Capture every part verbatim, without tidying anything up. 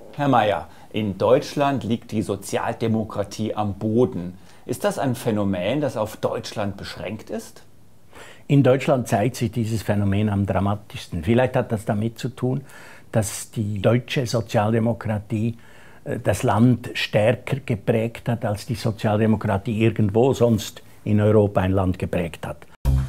Herr Mayer, in Deutschland liegt die Sozialdemokratie am Boden. Ist das ein Phänomen, das auf Deutschland beschränkt ist? In Deutschland zeigt sich dieses Phänomen am dramatischsten. Vielleicht hat das damit zu tun, dass die deutsche Sozialdemokratie das Land stärker geprägt hat, als die Sozialdemokratie irgendwo sonst in Europa ein Land geprägt hat.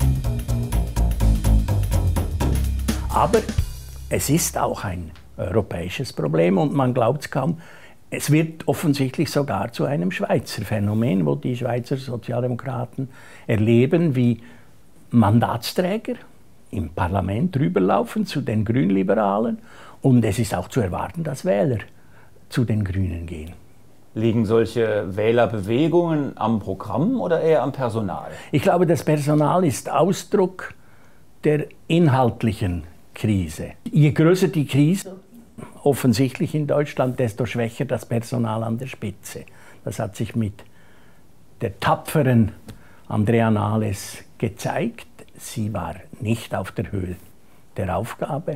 Aber es ist auch ein europäisches Problem und man glaubt es kaum. Es wird offensichtlich sogar zu einem Schweizer Phänomen, wo die Schweizer Sozialdemokraten erleben, wie Mandatsträger im Parlament rüberlaufen zu den Grünliberalen. Und es ist auch zu erwarten, dass Wähler zu den Grünen gehen. Liegen solche Wählerbewegungen am Programm oder eher am Personal? Ich glaube, das Personal ist Ausdruck der inhaltlichen Krise. Je größer die Krise, offensichtlich in Deutschland, desto schwächer das Personal an der Spitze. Das hat sich mit der tapferen Andrea Nahles gezeigt. Sie war nicht auf der Höhe der Aufgabe.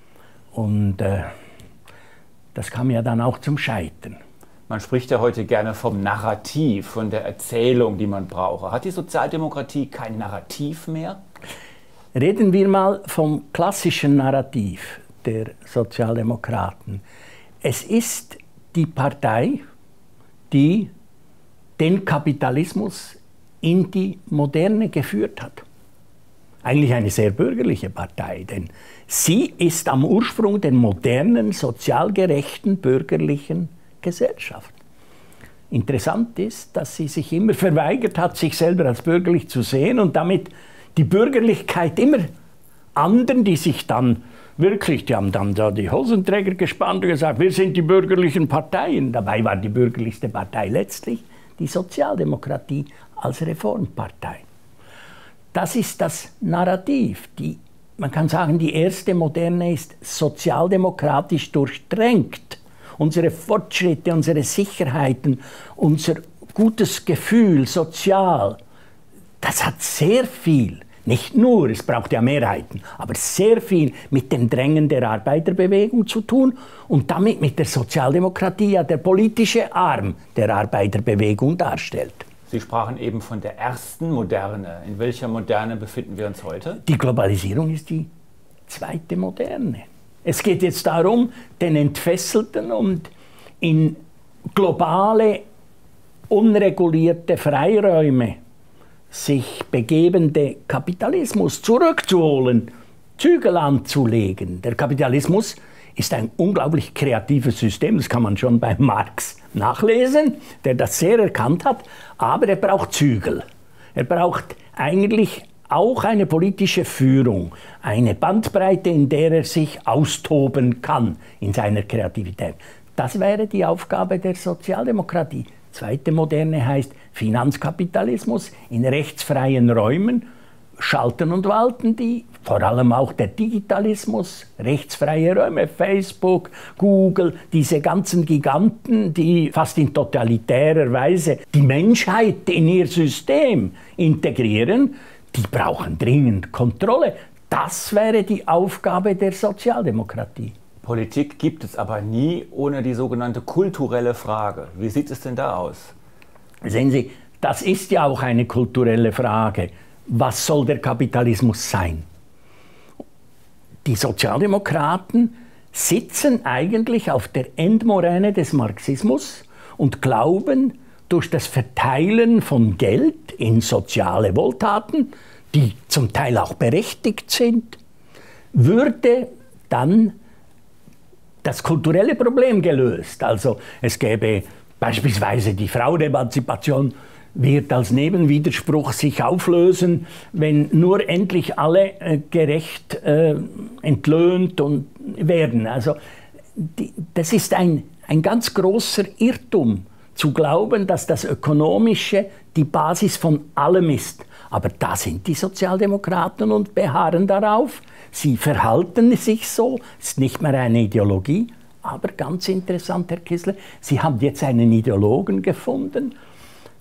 Und äh, das kam ja dann auch zum Scheitern. Man spricht ja heute gerne vom Narrativ, von der Erzählung, die man brauche. Hat die Sozialdemokratie kein Narrativ mehr? Reden wir mal vom klassischen Narrativ der Sozialdemokraten. Es ist die Partei, die den Kapitalismus in die Moderne geführt hat. Eigentlich eine sehr bürgerliche Partei, denn sie ist am Ursprung der modernen, sozial gerechten, bürgerlichen Gesellschaft. Interessant ist, dass sie sich immer verweigert hat, sich selber als bürgerlich zu sehen und damit die Bürgerlichkeit immer anderen, die sich dann wirklich, die haben dann da die Hosenträger gespannt und gesagt, wir sind die bürgerlichen Parteien. Dabei war die bürgerlichste Partei letztlich die Sozialdemokratie als Reformpartei. Das ist das Narrativ. Die, man kann sagen, die erste Moderne ist sozialdemokratisch durchdrängt. Unsere Fortschritte, unsere Sicherheiten, unser gutes Gefühl, sozial, das hat sehr viel, nicht nur, es braucht ja Mehrheiten, aber sehr viel mit dem Drängen der Arbeiterbewegung zu tun und damit mit der Sozialdemokratie ja der politische Arm der Arbeiterbewegung darstellt. Sie sprachen eben von der ersten Moderne. In welcher Moderne befinden wir uns heute? Die Globalisierung ist die zweite Moderne. Es geht jetzt darum, den entfesselten und in globale, unregulierte Freiräume sich begebende Kapitalismus zurückzuholen, Zügel anzulegen. Der Kapitalismus ist ein unglaublich kreatives System, das kann man schon bei Marx nachlesen, der das sehr erkannt hat, aber er braucht Zügel. Er braucht eigentlich auch eine politische Führung, eine Bandbreite, in der er sich austoben kann in seiner Kreativität. Das wäre die Aufgabe der Sozialdemokratie. Zweite Moderne heißt Finanzkapitalismus in rechtsfreien Räumen, schalten und walten die, vor allem auch der Digitalismus, rechtsfreie Räume, Facebook, Google, diese ganzen Giganten, die fast in totalitärer Weise die Menschheit in ihr System integrieren, die brauchen dringend Kontrolle. Das wäre die Aufgabe der Sozialdemokratie. Politik gibt es aber nie ohne die sogenannte kulturelle Frage. Wie sieht es denn da aus? Sehen Sie, das ist ja auch eine kulturelle Frage. Was soll der Kapitalismus sein? Die Sozialdemokraten sitzen eigentlich auf der Endmoräne des Marxismus und glauben, durch das Verteilen von Geld in soziale Wohltaten, die zum Teil auch berechtigt sind, würde dann das kulturelle Problem gelöst. Also es gäbe beispielsweise die Frauenemanzipation, wird als Nebenwiderspruch sich auflösen, wenn nur endlich alle äh, gerecht äh, entlöhnt und werden. Also die, das ist ein, ein ganz großer Irrtum, zu glauben, dass das Ökonomische die Basis von allem ist. Aber da sind die Sozialdemokraten und beharren darauf. Sie verhalten sich so, es ist nicht mehr eine Ideologie. Aber ganz interessant, Herr Kissler, Sie haben jetzt einen Ideologen gefunden,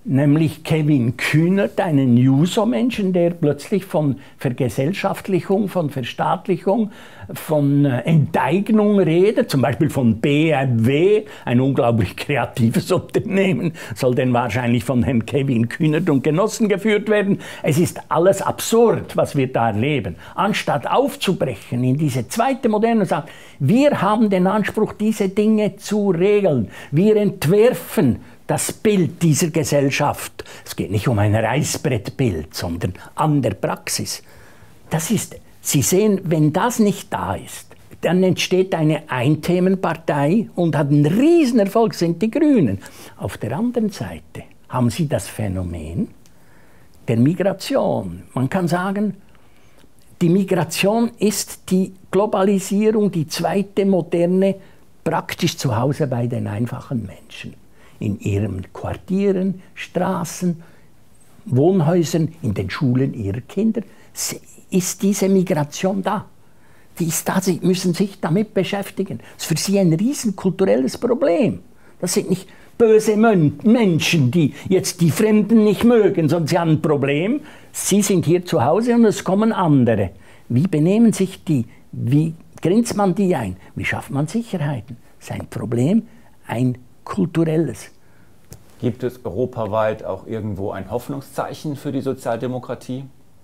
nämlich Kevin Kühnert, einen Juso-Menschen, der plötzlich von Vergesellschaftlichung, von Verstaatlichung, von Enteignung redet, zum Beispiel von B M W, ein unglaublich kreatives Unternehmen, soll denn wahrscheinlich von Herrn Kevin Kühnert und Genossen geführt werden. Es ist alles absurd, was wir da erleben. Anstatt aufzubrechen in diese zweite Moderne und sagen, wir haben den Anspruch, diese Dinge zu regeln. Wir entwerfen das Bild dieser Gesellschaft. Es geht nicht um ein Reißbrettbild, sondern an der Praxis. Das ist, Sie sehen, wenn das nicht da ist, dann entsteht eine Einthemenpartei und hat einen Riesenerfolg, sind die Grünen. Auf der anderen Seite haben Sie das Phänomen der Migration. Man kann sagen, die Migration ist die Globalisierung, die zweite Moderne, praktisch zu Hause bei den einfachen Menschen. In ihren Quartieren, Straßen, Wohnhäusern, in den Schulen ihrer Kinder, ist diese Migration da. Die ist da, sie müssen sich damit beschäftigen. Das ist für sie ein riesenkulturelles Problem. Das sind nicht böse Menschen, die jetzt die Fremden nicht mögen, sondern sie haben ein Problem. Sie sind hier zu Hause und es kommen andere. Wie benehmen sich die? Wie grenzt man die ein? Wie schafft man Sicherheiten? Das ist ein Problem, ein kulturelles. Gibt es europaweit auch irgendwo ein Hoffnungszeichen für die Sozialdemokratie?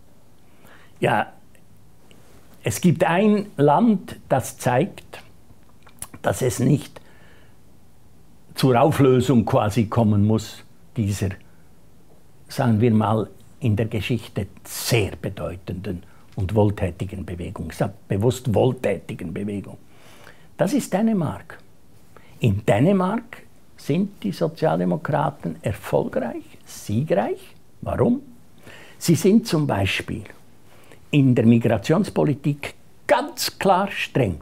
Ja, es gibt ein Land, das zeigt, dass es nicht zur Auflösung quasi kommen muss, dieser, sagen wir mal, in der Geschichte sehr bedeutenden und wohltätigen Bewegung. Ich sage bewusst wohltätigen Bewegung. Das ist Dänemark. In Dänemark sind die Sozialdemokraten erfolgreich, siegreich. Warum? Sie sind zum Beispiel in der Migrationspolitik ganz klar streng.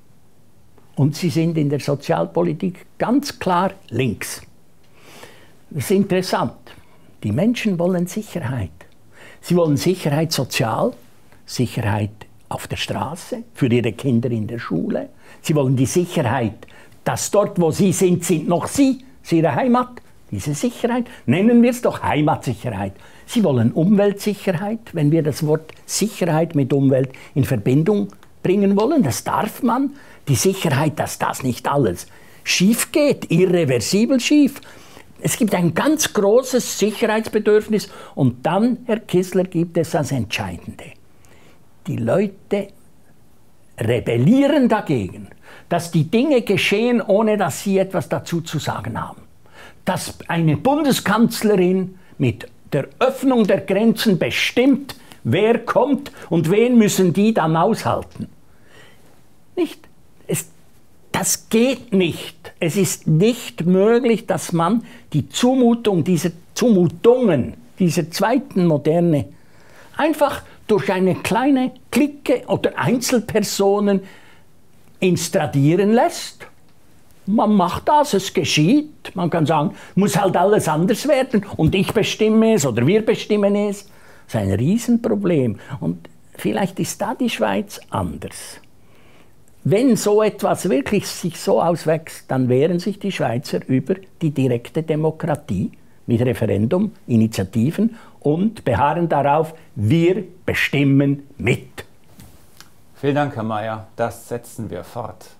Und sie sind in der Sozialpolitik ganz klar links. Das ist interessant. Die Menschen wollen Sicherheit. Sie wollen Sicherheit sozial, Sicherheit auf der Straße, für ihre Kinder in der Schule. Sie wollen die Sicherheit, dass dort, wo sie sind, sind noch sie, das ist ihre Heimat. Diese Sicherheit, nennen wir es doch Heimatsicherheit. Sie wollen Umweltsicherheit, wenn wir das Wort Sicherheit mit Umwelt in Verbindung bringen wollen. Das darf man. Die Sicherheit, dass das nicht alles schief geht, irreversibel schief. Es gibt ein ganz großes Sicherheitsbedürfnis. Und dann, Herr Kissler, gibt es das Entscheidende. Die Leute rebellieren dagegen, dass die Dinge geschehen, ohne dass sie etwas dazu zu sagen haben. Dass eine Bundeskanzlerin mit der Öffnung der Grenzen bestimmt, wer kommt und wen müssen die dann aushalten. Nicht? Es, das geht nicht. Es ist nicht möglich, dass man die Zumutung dieser Zumutungen, dieser zweiten Moderne, einfach durch eine kleine Clique oder Einzelpersonen instradieren lässt. Man macht das, es geschieht. Man kann sagen, muss halt alles anders werden und ich bestimme es oder wir bestimmen es. Das ist ein Riesenproblem. Und vielleicht ist da die Schweiz anders. Wenn so etwas wirklich sich so auswächst, dann wehren sich die Schweizer über die direkte Demokratie mit Referendum, Initiativen und beharren darauf, wir bestimmen mit. Vielen Dank, Herr Mayer. Das setzen wir fort.